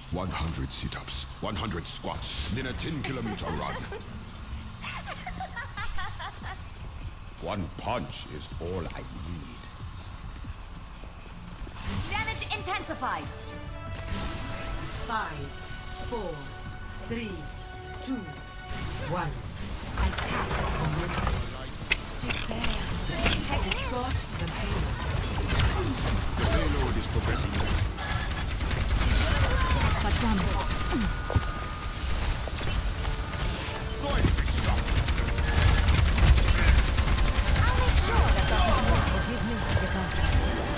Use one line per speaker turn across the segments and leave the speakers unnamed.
100 sit-ups, 100 squats, then a 10-kilometer run. One punch is all I need.
Damage intensified.
5, 4, 3, 2, 1. Attack commence. Take escort the payload.
The payload is progressing.
But one.
Soil fixed up.
I'll make sure that doesn't forgive me because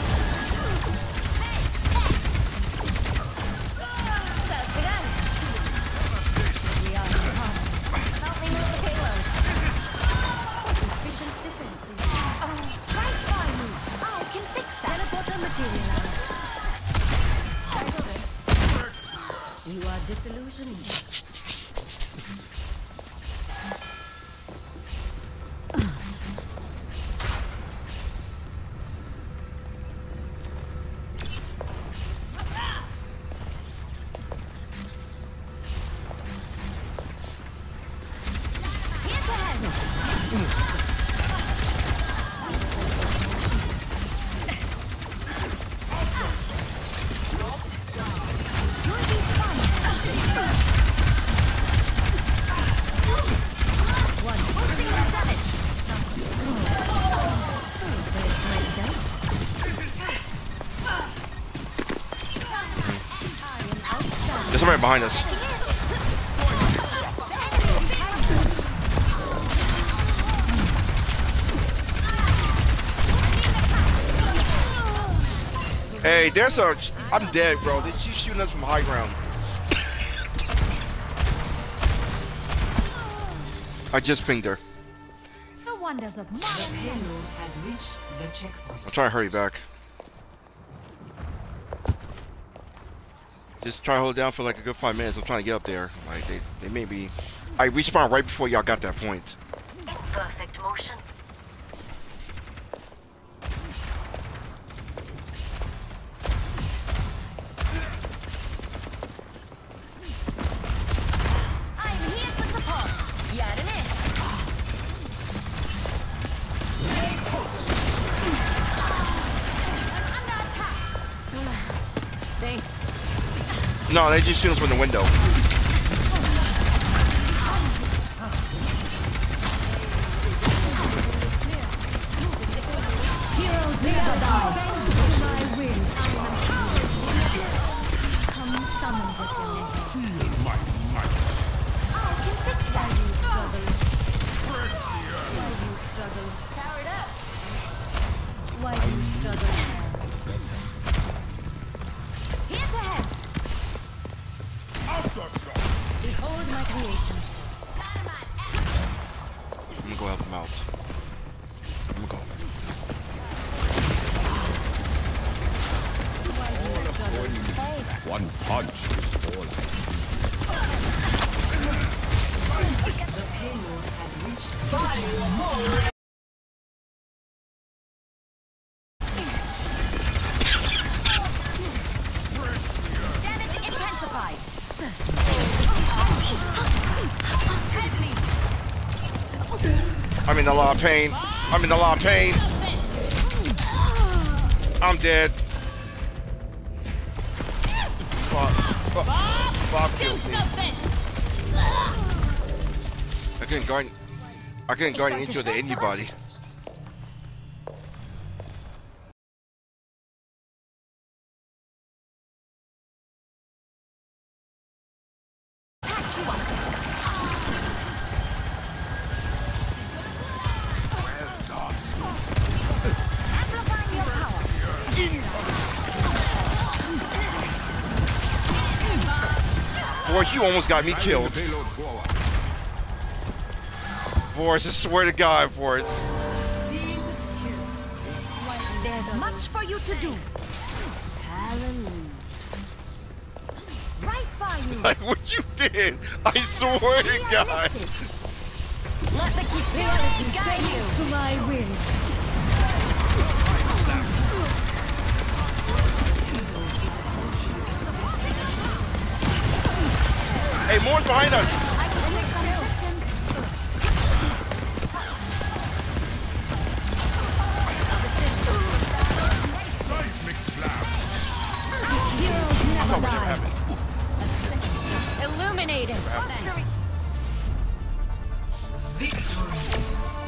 we are in time. Help me move the payload. Efficient defenses. Oh, right by me. I can fix that. Teleporter materialized. You are disillusioned. Here's the hand.
There's somebody behind us. Hey, there's a... I'm dead, bro. She's shooting us from high ground. I just pinged her.
The wonders of
The
modern
payload has reached the checkpoint.
I'm trying to hurry back. Just try to hold it down for like a good 5 minutes. I'm trying to get up there. Like they may be... I respawned right before y'all got that point.
Perfect motion.
I'm here to support. Yarene. Under attack. Thanks.
No, they just shoot us from the window.
Heroes never die. My will. Come summon Jessica.
Feel my might.
I can fix that. Why do you struggle? Powered up. Why do you struggle? Here's a head.
Aftershock.
Behold my creation.
I'm gonna go help him out. I'm gonna go.
Why do you struggle? Hey,
One punch is all I need.
The payload has reached 5 more.
damage intensified.
I'm in a lot of pain. I'm in a lot of pain. I'm dead. Bob killed me. I couldn't guard into the anybody.
Patch you up. Amplifying your power.
Boy, you almost got me killed.
The payload forward.
Boris, I swear to God, Boris.
Team kill.
There's much for you to do. Hallelujah. Right by you.
Like what you did. I swear to God.
Let the Kitsune guide you to my will.
Hey, Morn's behind us.
I can take some distance.
Seismic slap.
Heroes
I
never
thought we should
die.
have it.
Illuminated.
Victory.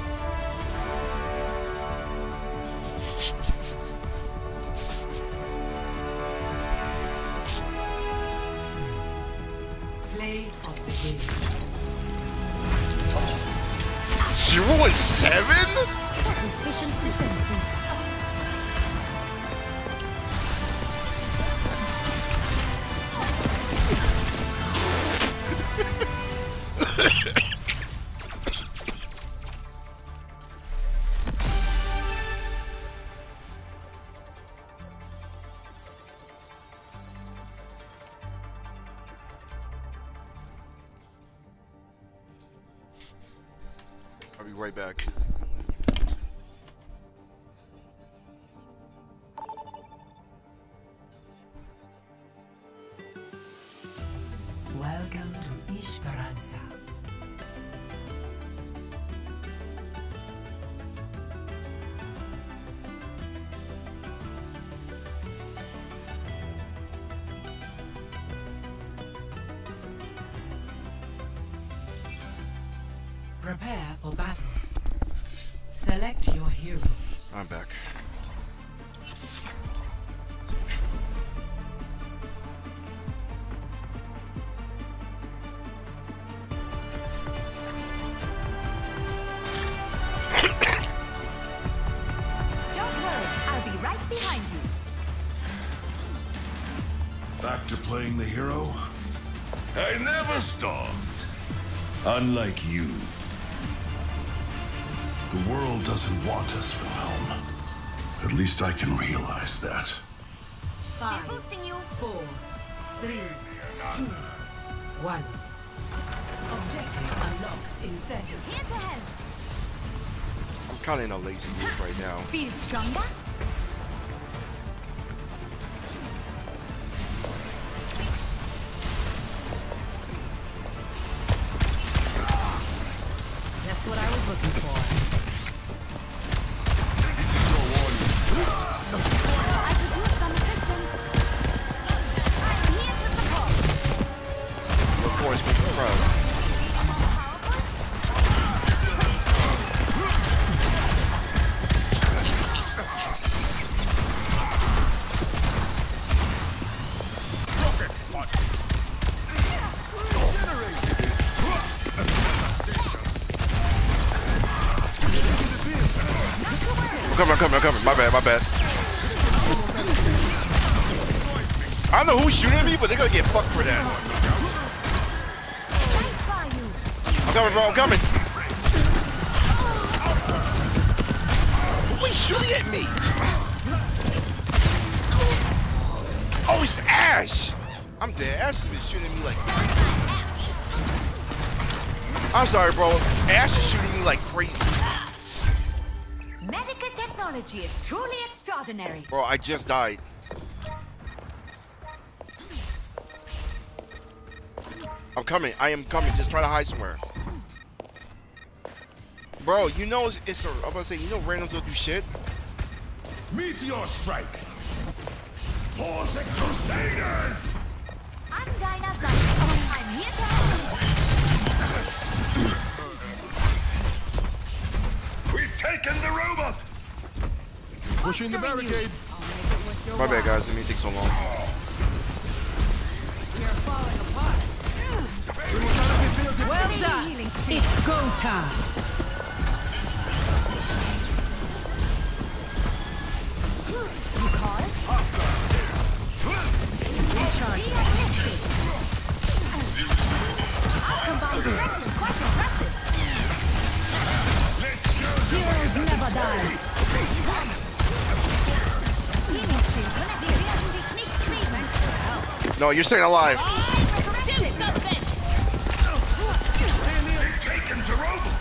Play of the game.
0-7?
Efficient defenses.
I'll be right back.
Welcome to Esperanza. Prepare for battle. Select your hero.
I'm back.
Don't worry, I'll be right behind you.
Back to playing the hero? I never stopped. Unlike you. The world doesn't want us, Wilhelm. At least I can realize that.
5,
Boosting you.
4, 3, 2, 1. Objective unlocks in 30
Here's
seconds.
ahead.
I'm kind of in a lazy mood right now.
Feel stronger? Just what I was looking for. I could use some assistance. I'm here to support.
Of course, make me proud. I'm coming. My bad. I don't know who's shooting at me, but they're gonna get fucked for that. I'm coming, bro. I'm coming. Who's shooting at me? Oh, it's Ash. I'm dead. Ash has been shooting at me like. I'm sorry, bro. Ash is shooting me like crazy.
Medical technology is truly extraordinary.
Bro, I just died. I'm coming. I am coming. Just try to hide somewhere. Bro, you know it's I'm about to say, you know randoms don't do shit?
Meteor strike! Force Crusaders!
I'm Dinah Zion. I'm here to help.
We've taken the robot!
Pushing the barricade.
My bad, guys. Didn't mean to take so long.
Well done.
It's go time.
You call? Recharging. Combined strength is quite impressive. Heroes never die. Healing stream connected. Thanks for help.
No, you're staying alive.
Do something.
They've taken the robot!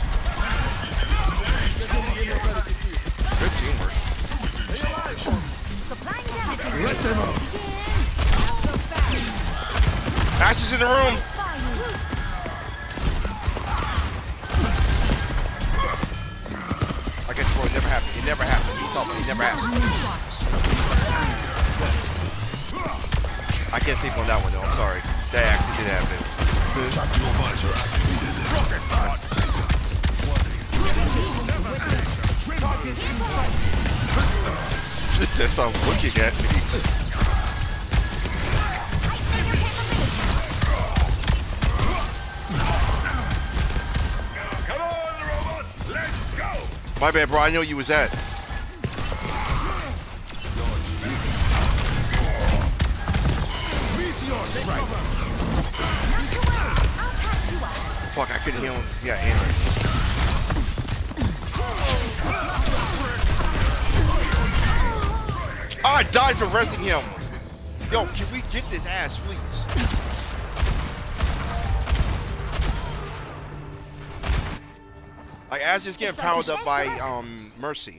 Good teamwork.
Supplying damage.
Rest him up.
Ash is in the room.
Fire.
happened. It never happened. He's talking. It never happened. I can't sleep on that one though. I'm sorry. That actually did happen.
Tactical visor activated.
That's some looking at me.
Come on, robot! Let's go!
My bad, bro. I know you was at. Fuck, I couldn't heal him. Yeah, hammer. I died for resting him. Yo, can we get this ass, please? Like, ass just getting powered up by Mercy.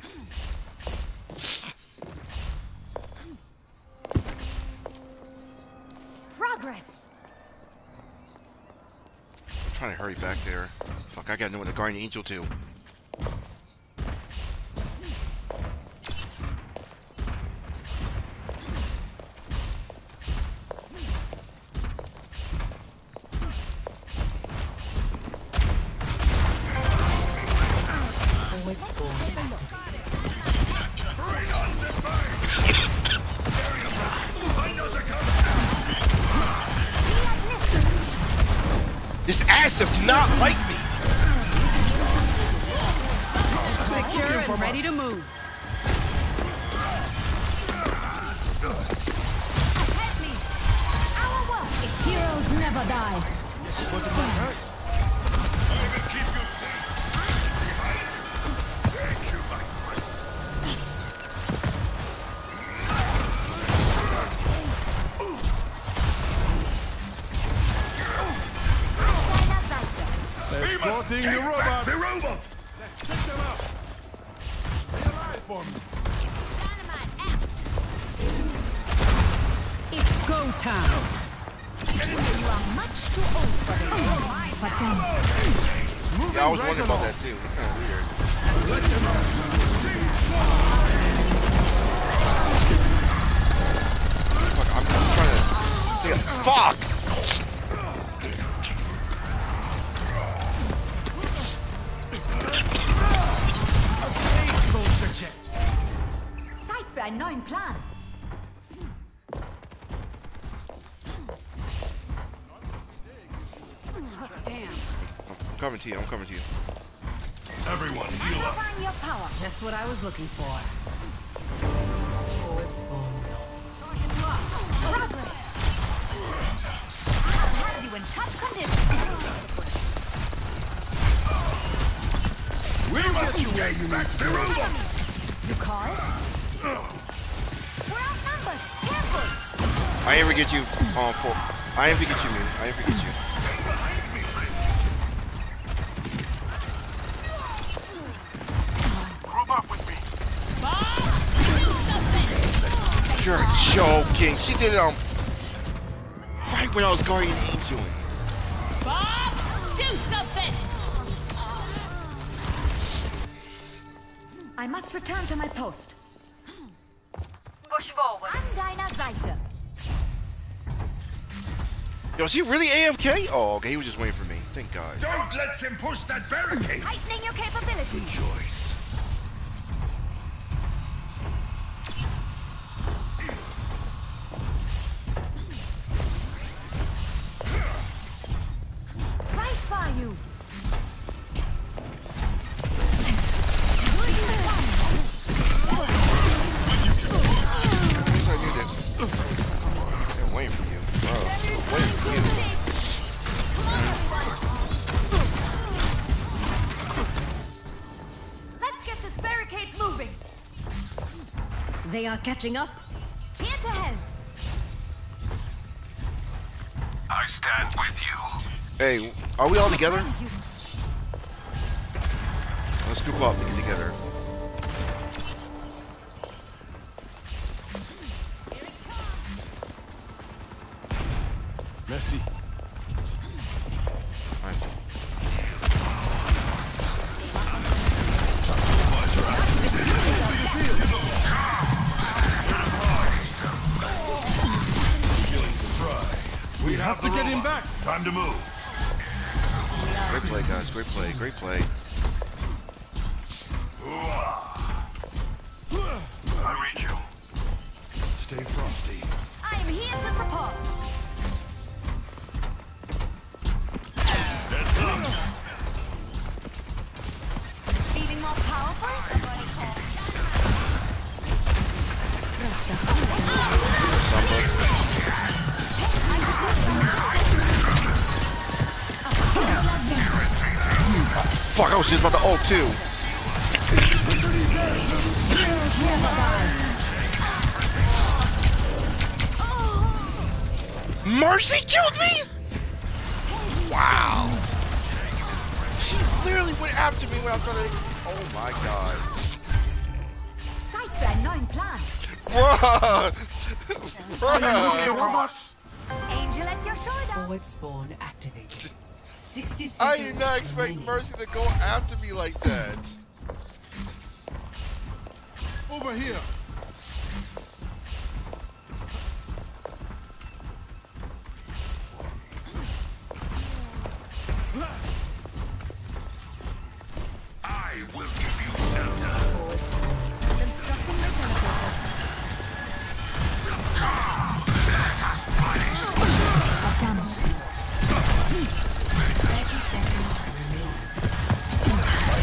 Progress.
I'm trying to hurry back there. Fuck, I gotta know what the Guardian Angel do. This ass does not like me.
Secure and ready to move.
Help me. Our work is heroes never die.
I will keep you safe. Thank you, my friend.
Escorting the robot.
Back the robot!
Let's take them out. Stay alive for me.
Dynamite out.
It's go time.
You are much too old for this. But then,
Yeah, I was wondering about that too. It's kind of weird. Fuck, I'm trying to take a fuck.
Zeit für einen neuen Plan.
Damn.
I'm coming to you. I'm coming to you.
Everyone, heal up.
Find your power.
Just what I was looking for. Oh, it's almost.
Progress. I'll have you in tough conditions.
We must take back the robot!
You call? We're outnumbered. Careful.
I ain't forget you. I ain't forget you, man. I ain't forget you.
Group up with me.
You're joking. She did it right when I was Guardian Angel.
Bob, do something.
I must return to my post.
Push forward.
An deiner Seite.
Yo, is he really AFK? Oh, okay. He was just waiting for me. Thank God.
Don't let him push that barricade!
Heightening your capabilities.
Choice.
Right by you.
I knew that. I'm waiting for you. Bro, I'm waiting for you.
Let's get this barricade moving. They are catching up. Here to help.
I stand with you.
Hey, are we all together? Let's group up and get together.
Merci.
Alright.
Visor activated.
We have to get him back.
Time to move.
Great play, guys. Great play. Great play.
I read you.
Stay frosty.
I am here to support.
That's up.
Feeling more powerful? Somebody call.
Fuck, I was just about to ult too. Mercy killed me? Wow. She literally went after me when I was trying to... Oh my god.
Zeit für einen neuen Plan.
Bruh! Bruh!
Angel at your shoulder.
Forward spawn activated. 60 seconds.
I did not expect
remaining.
Mercy to go after me like that.
Over here.
I will give you shelter.
Forward spawn.
Constructing my teleporter. Damn it. 30 seconds remaining.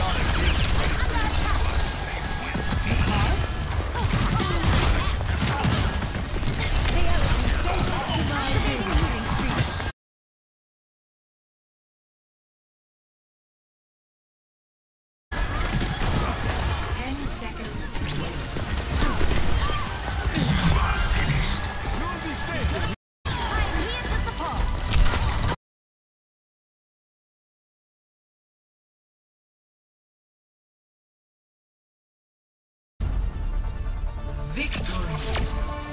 Victory.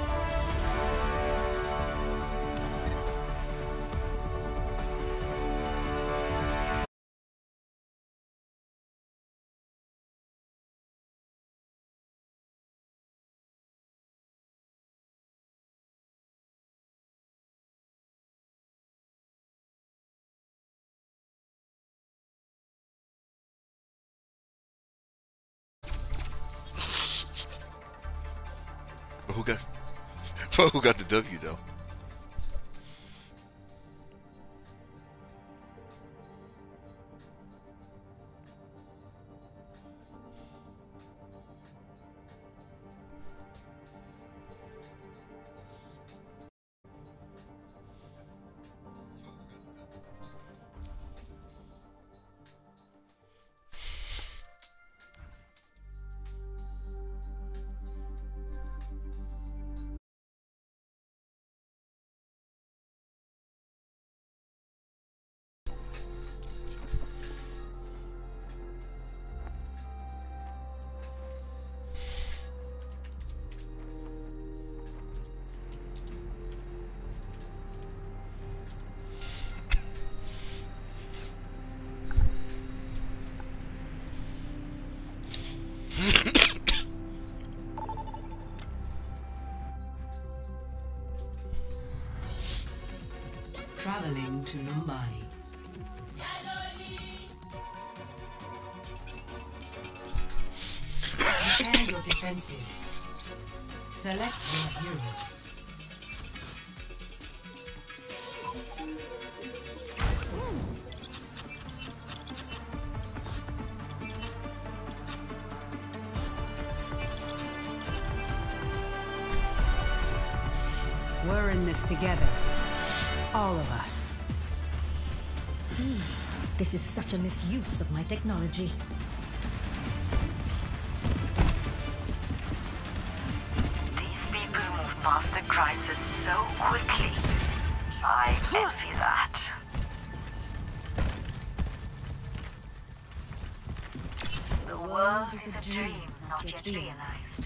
Who got the W though?
Traveling to Numbani. Prepare your defenses. Select your hero.
We're in this together. All of us.
This is such a misuse of my technology.
These people move past the crisis so quickly. I envy that. The world is a dream not yet realized.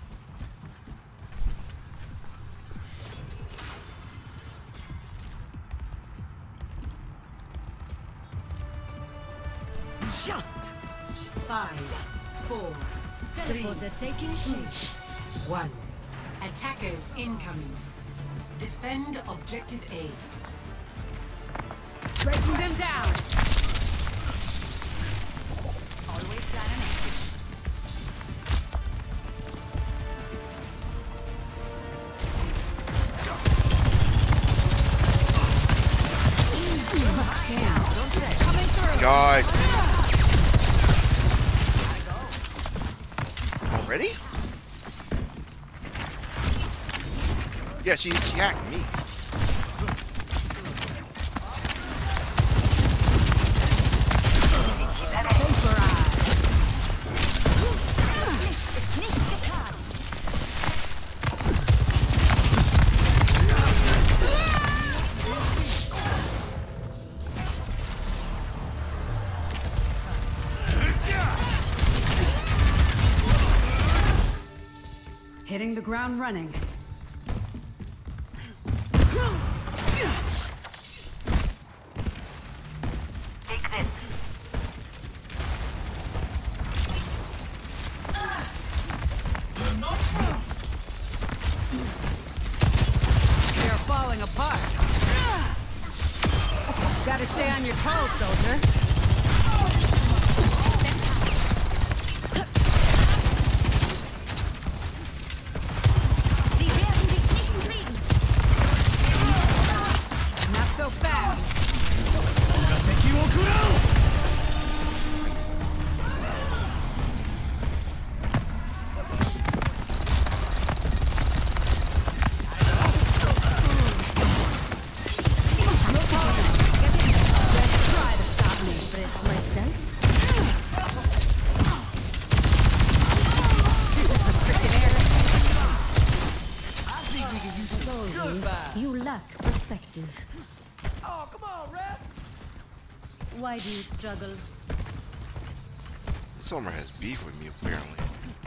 Five, four, three,
Teleporter taking shape.
1. Attackers incoming.
Defend objective A.
Breaking them down.
Always plan an exit.
Damn. Coming through.
God. Already? Yeah, she hacked me.
Hitting the ground running.
Take this.
You're falling apart. Gotta stay on your toes, soldier. Not so fast. Just try to stop me.
Press myself.
This is restricted airspace.
As always, you lack perspective.
Oh, come on, Red.
Why do you struggle?
Summer has beef with me, apparently.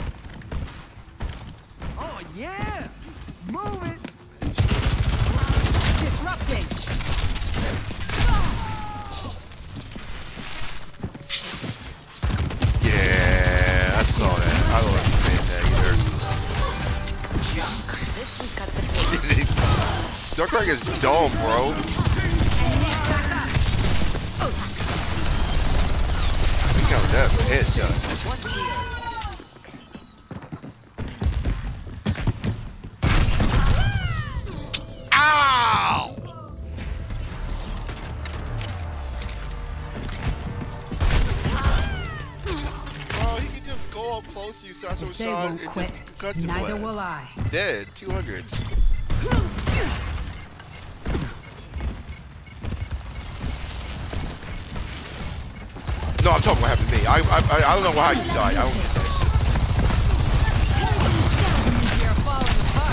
Oh, yeah. Move it.
Disrupting.
Yeah, I saw that. I don't understand that
This week at the
either. Darkrai is dumb, bro. Look at that headshot.
What's here?
Ow! Bro, he can just go up close to you, Satchel
If they
shot,
won't
and
quit,
just custom
neither
blast.
will I.
Dead, 200. No, I'm talking what happened to me. I don't know how you died. I don't get that shit.
You're falling apart.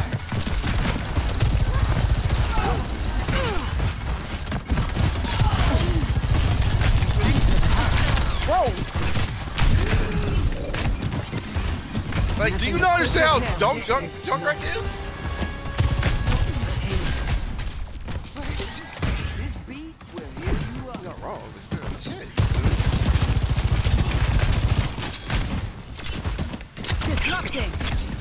Like, do you not understand how dumb Junkrat is?
This beat will heal you up.
You're not wrong, but still, shit.
Disrupting.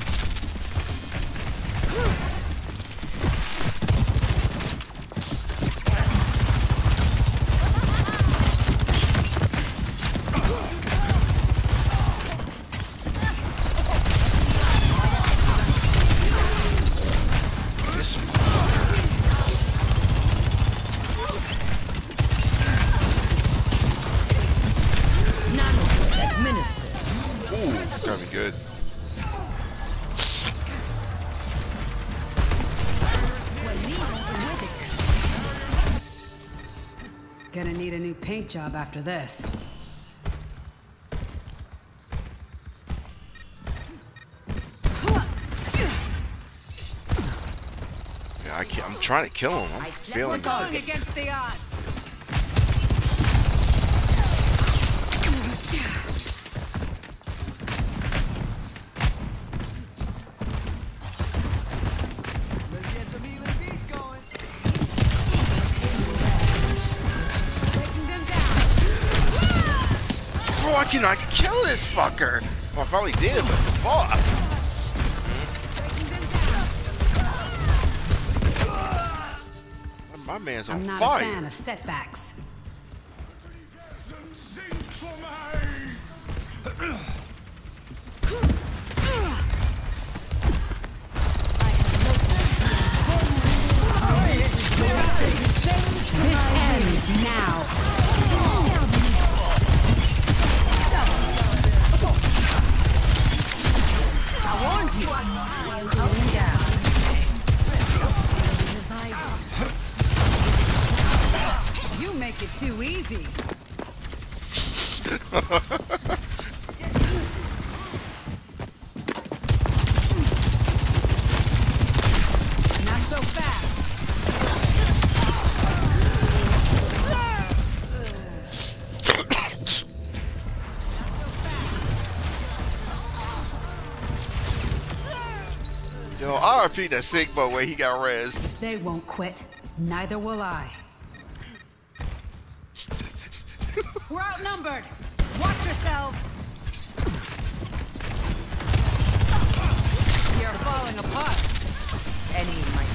Ooh, gotta be good.
Gonna need a new paint job after this.
Yeah, I can't. I'm trying to kill him. I'm failing.
Going against the odds.
Let's get the healing beats going.
Breaking them down.
Bro, I cannot kill this fucker. Well, I finally did, but fuck.
Breaking them down.
My man's on
I'm not
fire.
a fan of setbacks. This ends now. I warned you. Going down. You make it too easy. Not so fast.
Yo, I repeat that Sigma where he got res.
They won't quit. Neither will I. We're outnumbered. Watch yourselves. You're falling apart. Any might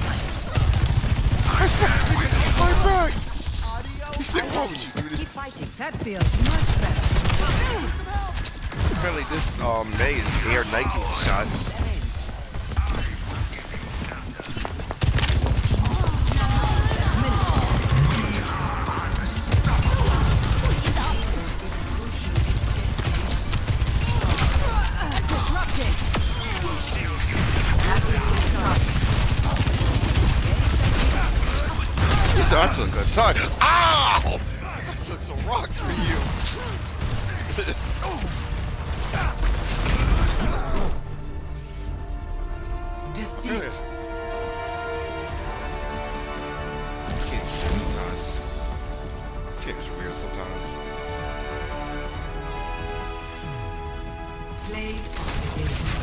My back. He said, "Why would you do
keep
this?"
fighting. That feels much better.
Apparently, this May is air Nike shots. I took a ton. Ow! I took some rocks for you.
Defeat.
Game's weird sometimes.
Play of the game.